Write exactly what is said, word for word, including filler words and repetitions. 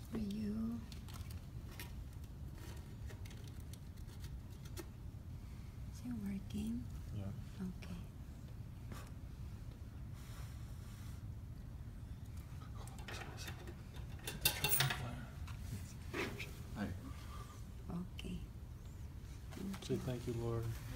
for you. Is it working? Yeah. Okay. Hey. Okay. Say thank you, Lord.